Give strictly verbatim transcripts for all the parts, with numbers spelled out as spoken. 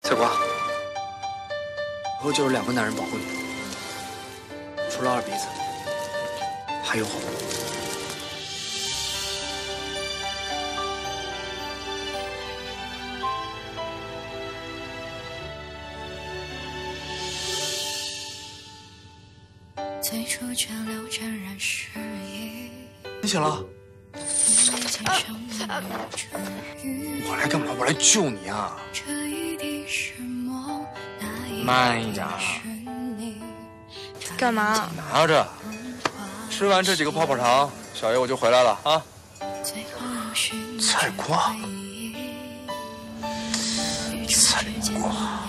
菜瓜，以后就是两个男人保护你，除了二鼻子，还有我。 最初却流沾染诗意。 你醒了？我来干嘛？我来救你啊！慢一点。 干嘛？ 拿着。吃完这几个泡泡糖，小爷我就回来了啊。菜瓜。菜瓜。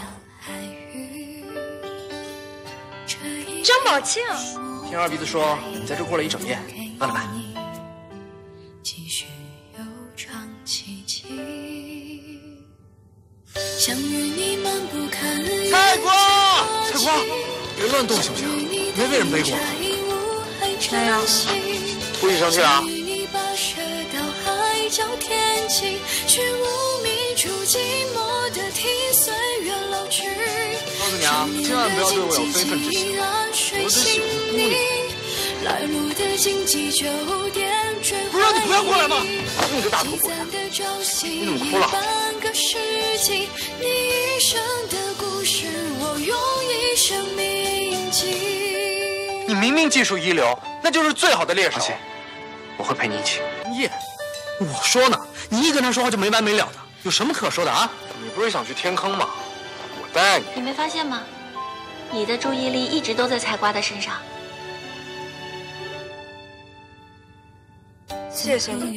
张宝庆， 听二鼻子说你在这过了一整夜，慢了吧？菜瓜，菜瓜，别乱动行不行？没被人背过。 没有。 故意生气啊？告诉你啊，千万不要对我有非分之想，我只喜欢姑娘。不是让你不要过来吗？你个大头鬼！你怎么哭了？你明明技术一流，那就是最好的猎手。放心，我会陪你一起。耶，我说呢，你一跟他说话就没完没了的，有什么可说的啊？你不是想去天坑吗？ 带你， 你没发现吗？你的注意力一直都在菜瓜的身上。 谢谢你。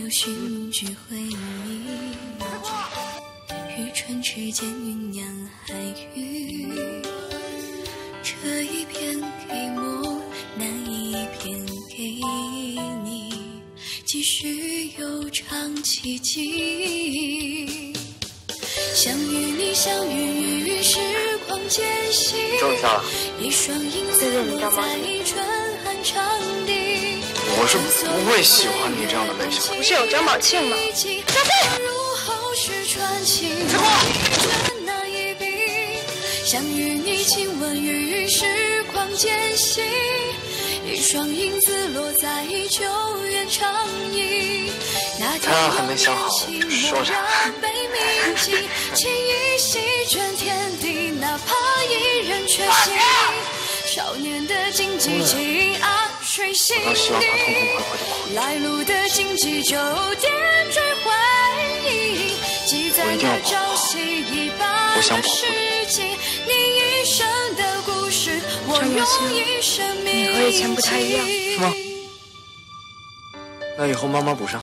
这一片给我，那一片给你，继续悠长奇迹。相遇你，相遇于时光间隙，一双影子落在春寒长地。 我是不会喜欢你这样的类型。 不是有张宝庆吗？ 张飞，菜瓜，相遇你，亲吻于时光间隙，一双影子落在久远长忆。 他还没想好，就说着。 情意席卷天地，哪怕一人缺席。少年的荆棘紧啊，水心底。来路的荆棘就点缀回忆，记载的朝夕一把世纪。你一生的故事，我用一生铭记。 你和以前不太一样， 是吗？那以后慢慢补上。